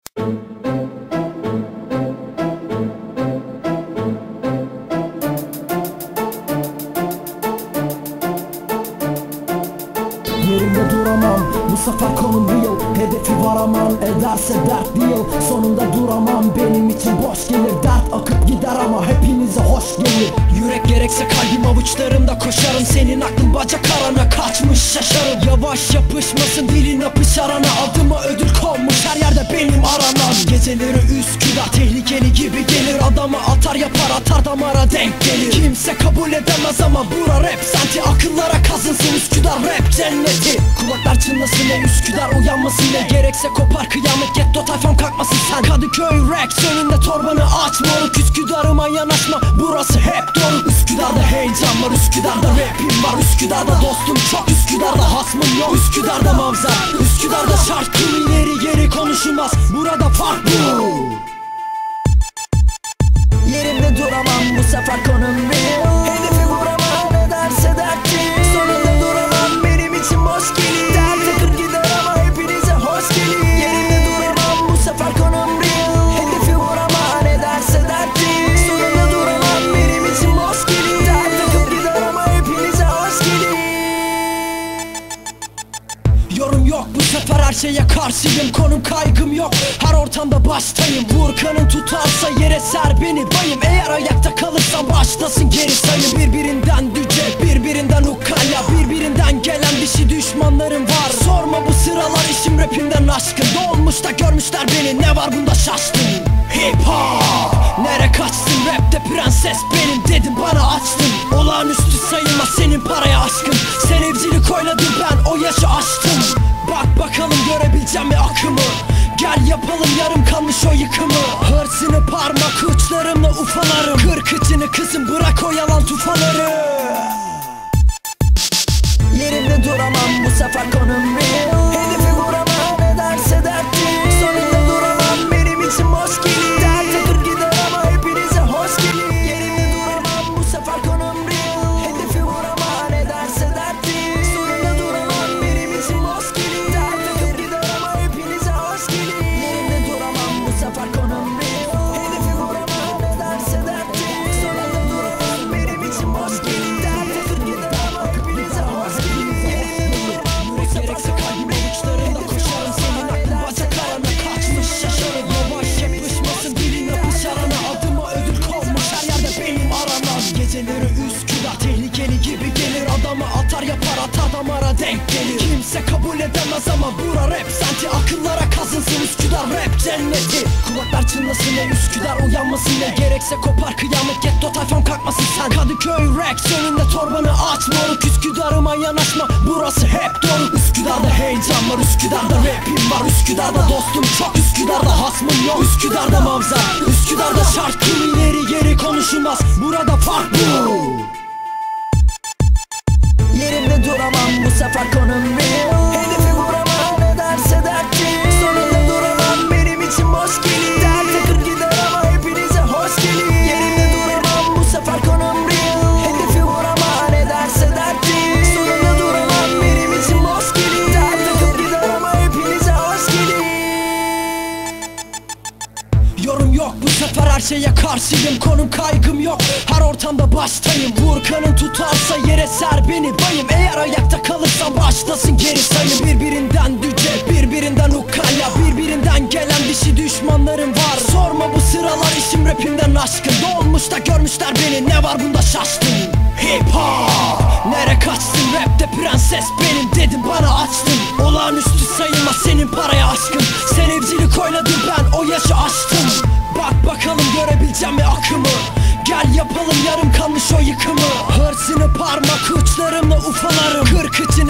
Yerimde duramam, bu sefer konum real. Hedefi varamam, ederse dert değil. Sonunda duramam, benim için boş gelir. Dert akıp gider ama hepinize hoş gelir. Yürek gerekse kalbim avuçlarımda koşarım. Senin aklın bacak arana kaçmış şaşarım. Yavaş yapışmasın dilin apış arana. Adıma ödül konmuş her yerde benim aranan. Geceleri Üsküdar tehlikeli gibi gelir. Adamı atar yapar atar damara denk gelir. Kimse kabul edemez ama bura rap senti. Akıllara kazınsın Üsküdar rap cenneti. Kulaklar çınlasın ne Üsküdar uyanmasın ne. Gerekse kopar kıyamet getto tayfam kalkmasın sen. Kadıköy Rex önünde torbanı aç moruk. Üsküdar'ıma yanaşma burası hep dolu. Üsküdar'da heyecan var, Üsküdar'da rapim var. Üsküdar'da dostum çok, Üsküdar'da hasmım yok. Üsküdar'da mavza, Üsküdar'da şarkı ileri geri konuşulmaz. Burada fark bu. Yerimde duramam, bu sefer konum real. Hedefi vuramam, ederse dert değil. Sonunda duramam, benim için boş gelir. Dert akıp gider ama hepinize hoş gelir. Yerimde duramam, bu sefer konum real. Hedefi vuramam, ederse dert değil. Sonunda duramam, benim için boş gelir. Dert akıp gider ama hepinize hoş gelir. Yorum yok bu sefer her şeye karşıyım. Konum kaygım yok, her ortamda baştayım. Vurkanın tutarsa yere ser beni bayım. Eğer ayakta kalırsan başlasın geri sayım. Birbirinden düce, birbirinden ukala. Birbirinden gelen dişi düşmanlarım var. Sorma bu sıralar işim rapimden aşkın. Doğmuş da görmüşler beni, ne var bunda şaşkın. Hip hop, nere kaçtın rapte prenses benim dedim bana açtın. Olağanüstü sayılmaz senin paraya aşkın. Sen evcilik oyladın ben o yaşı aştım. Bak bakalım görebileceğim mi akımı. Gel yapalım yarım kalmış o yıkımı. Hırsını parmak uçlarımla ufalarım. Kır kıçını kızım bırak o yalan tufaları. Yerimde duramam, bu sefer konum real. Hedefi vuramam, ederse dert değil. Sonunda duramam, benim için boş gelir. Dert akıp gider ama hepinize hoş gelir. Yerimde duramam, bu sefer konum real. Hedefi vuramam, ederse dert değil. Sonunda duramam, benim için boş gelir. Dert akıp gider ama hepinize hoş gelir. Yerimde duramam, bu sefer konum real. Hedefi vuramam, ederse dert değil. Sonunda duramam, benim için boş gelir. Dert akıp gider ama hepinize hoş gelir. Yürek gerekse kalbim avuçlarında koşarım. Senin aklın bacak arana kaçmış şaşarım. Yavaş yapışmasın dilin yapış arana. Adıma ödül konmuş her yerde benim aranan. Geceleri Üsküdar tehlikeli gibi gelir. Adamı atar yapar atar damara denk gelir. Kimse kabul edemez ama bura rap senti. Akıllara kazınsın Üsküdar rap cenneti. Kulaklar çınlasın ne Üsküdar uyanmasın ne. Gerekse kopar kıyamet getto tayfam kalkmasın sen. Kadıköy Rex önünde torbanı aç moruk. Üsküdar'ıma yanaşma burası hep dolu. Üsküdar'da heyecan var, Üsküdar'da rapim var. Üsküdar'da dostum çok, Üsküdar'da hasmım yok. Üsküdar'da mavza, Üsküdar'da şarkı ileri geri konuşulmaz. Burada fark bu. Yerimde duramam, bu sefer konum real. Hedefi vuramam, ederse dert değil. Sonunda duramam, benim için boş gelir. Dert akıp gider ama hepinize hoş gelir. Yerimde duramam, bu sefer konum real. Hedefi vuramam, ederse dert değil. Sonunda duramam, benim için boş gelir. Dert akıp gider ama hepinize hoş gelir. Yorum yok bu sefer her şeye karşıyım. Konum kaygım yok, her ortamda baştayım. Vurkanın tutarsa yere ser beni bayım. Eğer ayakta kalırsan başlasın geri sayım. Birbirinden düce, birbirinden ukala. Birbirinden gelen dişi düşmanlarım var. Sorma bu sıralar işim rapimden aşkın. Doğmuş da görmüşler beni, ne var bunda şaşkın. Hip hop, nere kaçtın rapte prenses benim dedim bana açtın. Olağanüstü sayılmaz senin paraya aşkın. Sen evcilik oyladın ben o yaşı aştım. Bak bakalım görebileceğim mi akımı. Gel yapalım yarım kalmış o yıkımı. Hırsını parmak uçlarımla ufalarım. Kır kıçını